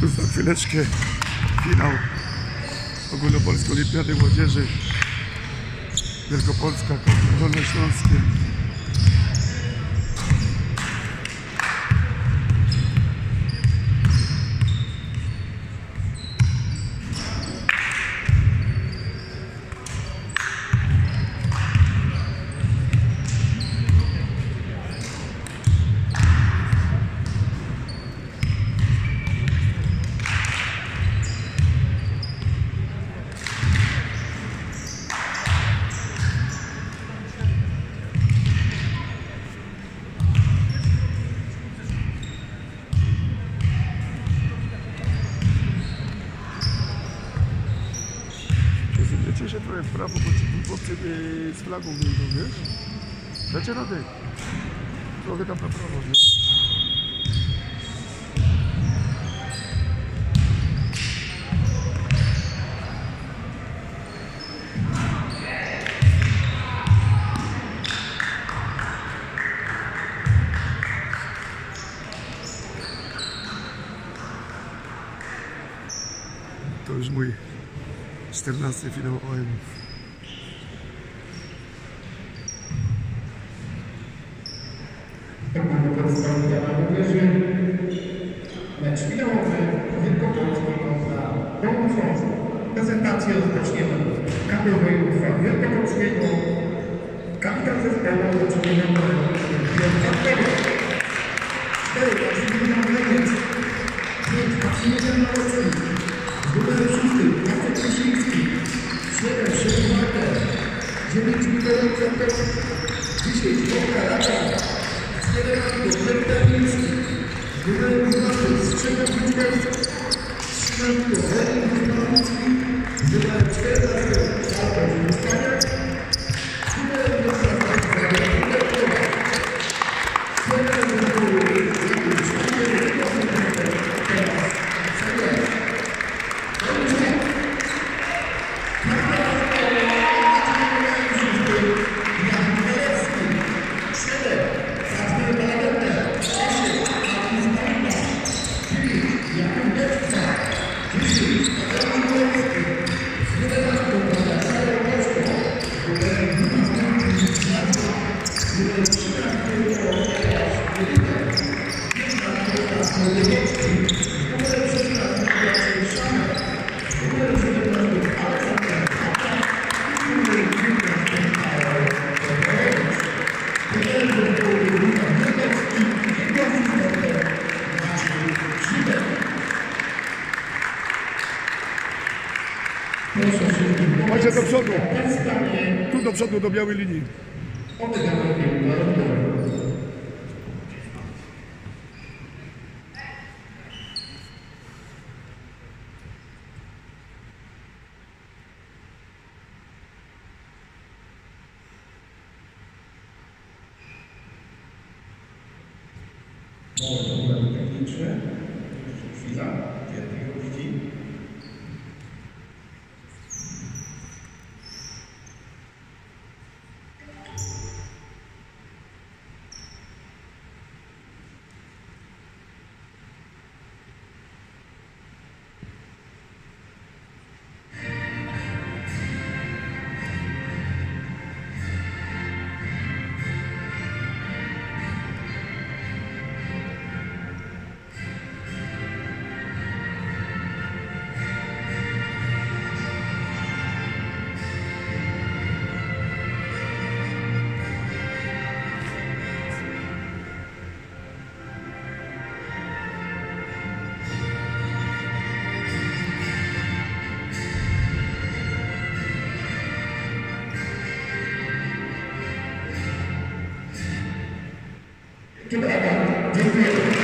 Za chwileczkę finał Ogólnopolskiej Olimpiady Młodzieży. Wielkopolska kontra Dolnośląskie. Wiecie się trochę w prawo, bo ci chłopcy z flagą wyjdą, wiesz? Dacie radę? Trochę tam na prawo, wiesz? To już mój 14 finał OM. Ogólnopolska Olimpiada Młodzieży. Mecz finałowy Wielkopolski kontra Dolnośląska. Prezentację rozpoczniemy kadrowej utwa Wielkopolskiego. Kapitan zespołu otrzymuje numer 4 Maksymilian Legiec, 5 Maksymilian Małocki, z numerem 6 Jacek Krzysiński, 7 Szymon Walter, 9 Mikołaj Kwiatkowski, 10 Wojtka Raka, z 11 Lech Danielski, z numerem 12 Strzemok Witkiewski, z 13 Henryk Witkiewski, z numerem 14 Salka Złuskania, z numerem 15 Chodźcie do przodu. Tu do przodu, do białej linii. Techniczne. Chwila, kiedy go widzi. Dziękuję.